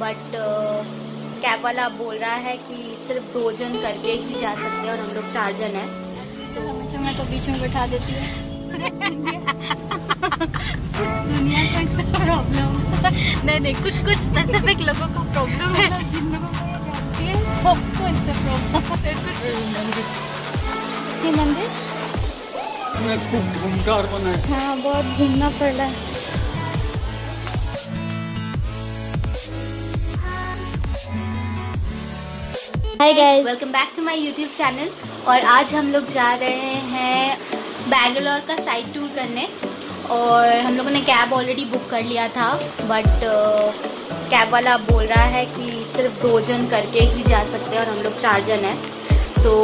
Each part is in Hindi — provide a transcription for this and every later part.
बट कैब वाला बोल रहा है कि सिर्फ 2 जन करके ही जा सकते हैं और हम लोग 4 जन हैं। तो हमेशा मैं तो बीच में बैठा देती है। दुनिया को इससे प्रॉब्लम नहीं कुछ स्पेसिफिक लोगों को प्रॉब्लम है, जिन लोगों को ये जानती है सबको इससे प्रॉब्लम है। ये मंदिर खूब घूमदार बना है। हाँ, बहुत घूमना पड़ रहा है। Hi guys, welcome back to my YouTube channel. और आज हम लोग जा रहे हैं बैंगलोर का साइड टूर करने। और हम लोगों ने कैब ऑलरेडी बुक कर लिया था, बट कैब वाला बोल रहा है कि सिर्फ 2 जन करके ही जा सकते हैं और हम लोग 4 जन हैं। तो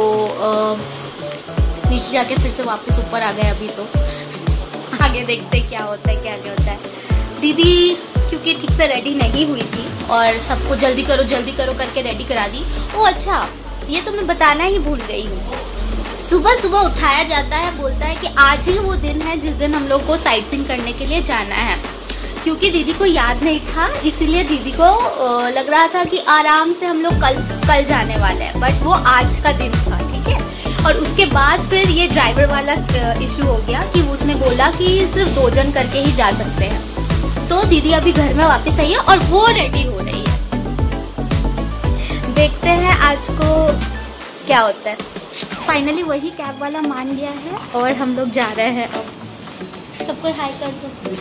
नीचे जाके फिर से वापस ऊपर आ गए। अभी तो आगे देखते क्या होता है क्या नहीं होता है। दीदी क्योंकि ठीक से रेडी नहीं हुई थी और सबको जल्दी करो करके रेडी करा दी। ओ अच्छा, ये तो मैं बताना ही भूल गई हूँ। सुबह सुबह उठाया जाता है, बोलता है कि आज ही वो दिन है जिस दिन हम लोग को साइट सीइंग करने के लिए जाना है। क्योंकि दीदी को याद नहीं था, इसीलिए दीदी को लग रहा था कि आराम से हम लोग कल जाने वाले हैं, बट वो आज का दिन था, ठीक है। और उसके बाद फिर ये ड्राइवर वाला इशू हो गया कि उसने बोला कि सिर्फ 2 जन करके ही जा सकते हैं। तो दीदी अभी घर में वापस आई है और वो रेडी हो रही है। देखते हैं आज को क्या होता है। फाइनली वही कैब वाला मान गया है और हम लोग जा रहे हैं। अब सबको हाय कर दो।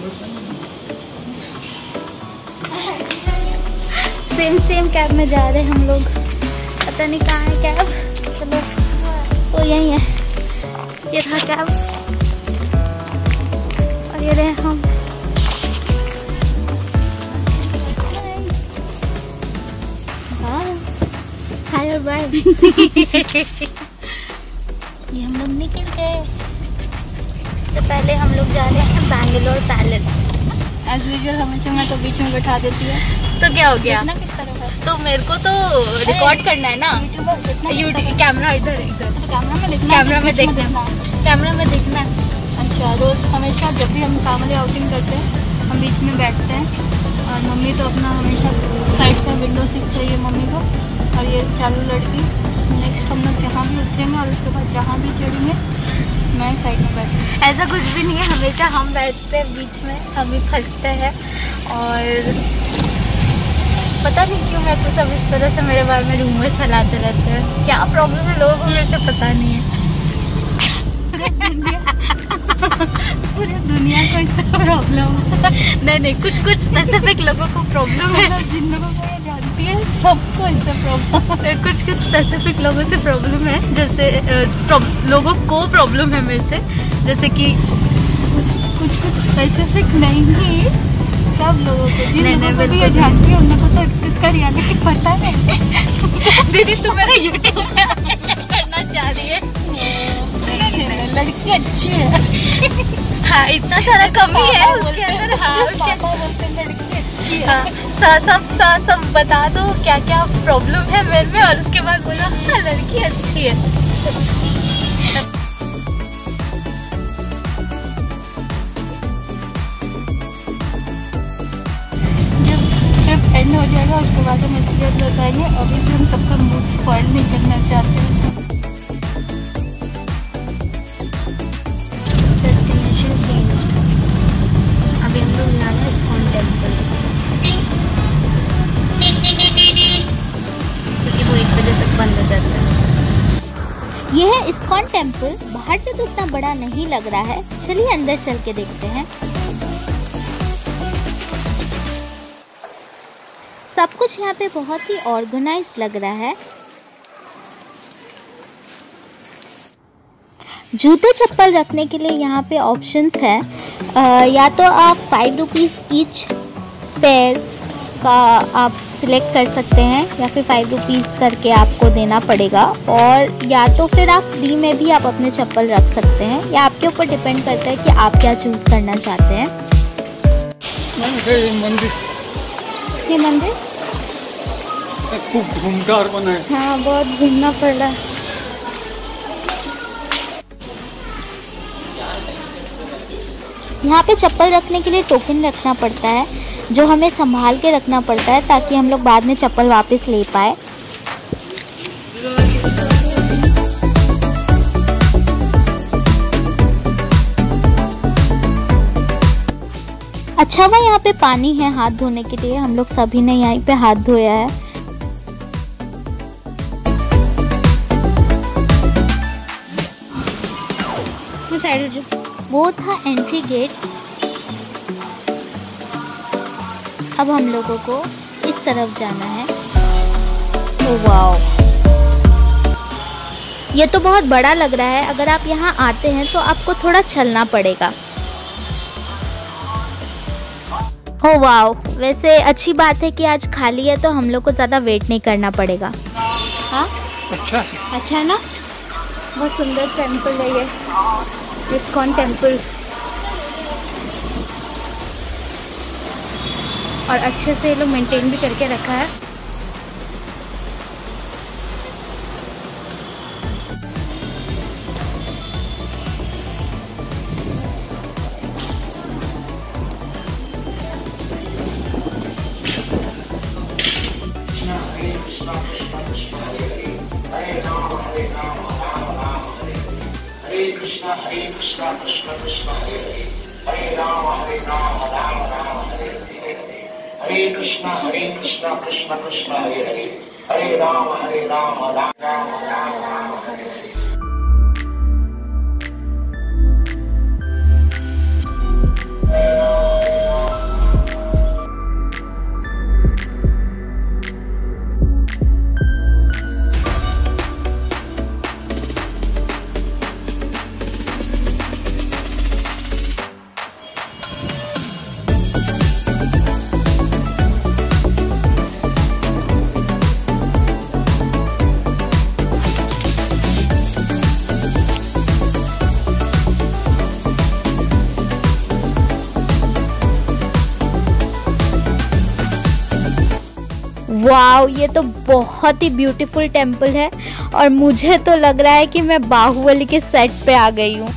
सेम कैब में जा रहे हैं हम लोग। पता नहीं कहाँ है कैब, चलो तो यही है। ये था कैब और ये रहे हम। हाय और बाय। ये हम लोग निकल गए। तो पहले हम लोग जा रहे हैं बैंगलोर पैलेस। एज यूजुअल हमेशा मैं तो बीच में बैठा देती है। तो क्या हो गया? किस तरह है? तो मेरे को तो रिकॉर्ड करना है ना। यूट्यूब कैमरा इधर कैमरा में देखना। अच्छा, रोज हमेशा जब भी हम फैमिली आउटिंग करते हैं हम बीच में बैठते हैं। और मम्मी तो अपना हमेशा साइड का विंडो सीट चाहिए मम्मी को। और ये चालू लड़की नेक्स्ट हम लोग जहाँ भी उतरेंगे और उसके बाद जहाँ भी चढ़ेंगे मैं साइड में बैठूँ। ऐसा कुछ भी नहीं है, हमेशा हम बैठते हैं बीच में, हम ही फंसते हैं। और पता नहीं क्यों है तो सब इस तरह से मेरे बारे में रूमर्स फैलाते रहते हैं। क्या प्रॉब्लम है लोगों को मेरे से पता नहीं है। पूरी दुनिया को इससे प्रॉब्लम नहीं कुछ स्पेसिफिक लोगों को प्रॉब्लम है, जिन लोगों को ये जानती है सबको इससे प्रॉब्लम है। कुछ स्पेसिफिक लोगों से प्रॉब्लम है, जैसे लोगों को प्रॉब्लम है मेरे से, जैसे कि कुछ स्पेसिफिक नहीं, सब लोगों को जिन लोगों को भी ये जानती है उन लोगों को तो इसका रियलिटी पता है। दीदी तू मेरा यूट्यूब में करना चाह रही है? लड़की अच्छी है। हाँ, इतना सारा कमी है उसके अंदर। हाँ, लड़की सब बता दो क्या क्या प्रॉब्लम है मेरे में, और उसके बाद बोला हाँ लड़की अच्छी है। जब ट्रिप एंड हो जाएगा उसके बाद हम इसलिए बताएंगे। अभी भी हम सबका मूड स्पॉइल नहीं करना चाहते हैं। अभी हम लोग यहाँ है इस्कॉन टेम्पल, क्योंकि वो 1 बजे तक बंद हो जाता है। ये है इस्कॉन टेम्पल। बाहर से तो उतना बड़ा नहीं लग रहा है, चलिए अंदर चल के देखते हैं। सब कुछ यहाँ पे बहुत ही ऑर्गेनाइज लग रहा है। जूते चप्पल रखने के लिए यहाँ पे ऑप्शंस है। या तो आप 5 रुपीज़ ईच पेयर का आप सिलेक्ट कर सकते हैं, या फिर 5 रुपीज़ करके आपको देना पड़ेगा। और या तो फिर आप फ्री में भी आप अपने चप्पल रख सकते हैं, या आपके ऊपर डिपेंड करता है कि आप क्या चूज़ करना चाहते हैं। ये मंदिर खूब घूमदार बना है। हाँ, बहुत घूमना पड़ रहा है। यहाँ पे चप्पल रखने के लिए टोकन रखना पड़ता है। जो हमें संभाल के रखना पड़ता है ताकि हम लोग बाद में चप्पल वापस ले पाए। अच्छा हुआ यहाँ पे पानी है हाथ धोने के लिए, हम लोग सभी ने यहीं पे हाथ धोया है। वो था एंट्री गेट। अब हम लोगों को इस तरफ जाना है। ओह वाओ, ये तो बहुत बड़ा लग रहा है। अगर आप यहाँ आते हैं तो आपको थोड़ा चलना पड़ेगा। हो वाओ, वैसे अच्छी बात है कि आज खाली है तो हम लोग को ज़्यादा वेट नहीं करना पड़ेगा। हाँ अच्छा है ना, बहुत सुंदर टेम्पल है ये, इस्कॉन टेम्पल। और अच्छे से ये लोग मेंटेन भी करके रखा है। Hare Krishna, Krishna Krishna, Hare Hare, Hare Rama, Rama Rama, Hare Hare, Hare Krishna, Krishna Krishna, Hare Hare, Hare Rama, Rama Rama, Hare Hare. Wow, ये तो बहुत ही ब्यूटीफुल टेम्पल है और मुझे तो लग रहा है कि मैं बाहुबली के सेट पे आ गई हूँ।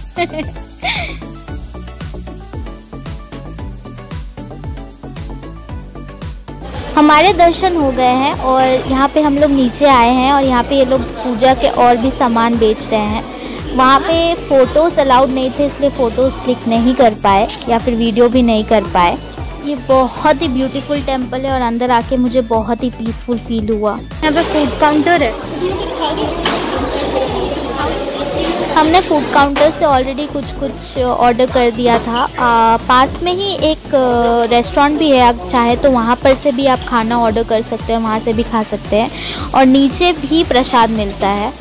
हमारे दर्शन हो गए हैं और यहाँ पे हम लोग नीचे आए हैं और यहाँ पे ये लोग पूजा के और भी सामान बेच रहे हैं। वहाँ पे फ़ोटोज़ अलाउड नहीं थे इसलिए फ़ोटोज़ क्लिक नहीं कर पाए या फिर वीडियो भी नहीं कर पाए। ये बहुत ही ब्यूटीफुल टेम्पल है और अंदर आके मुझे बहुत ही पीसफुल फील हुआ। यहाँ पे फूड काउंटर है। हमने फूड काउंटर से ऑलरेडी कुछ ऑर्डर कर दिया था। पास में ही एक रेस्टोरेंट भी है, आप चाहे तो वहाँ पर से भी आप खाना ऑर्डर कर सकते हैं, वहाँ से भी खा सकते हैं और नीचे भी प्रसाद मिलता है।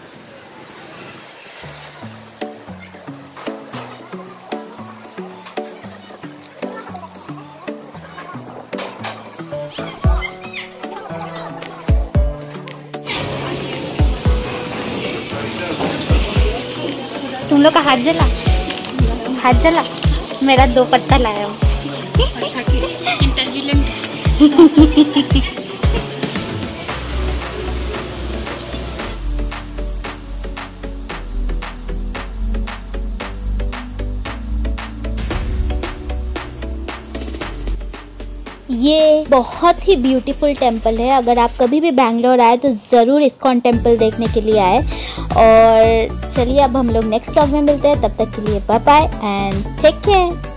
तुम लोग का हाथ जला, मेरा 2 पत्ता लाया हूँ। अच्छा इंटेलिजेंट। ये बहुत ही ब्यूटीफुल टेम्पल है। अगर आप कभी भी बैंगलोर आए तो ज़रूर इस्कॉन टेम्पल देखने के लिए आए। और चलिए अब हम लोग नेक्स्ट व्लॉग में मिलते हैं, तब तक के लिए bye bye and take care.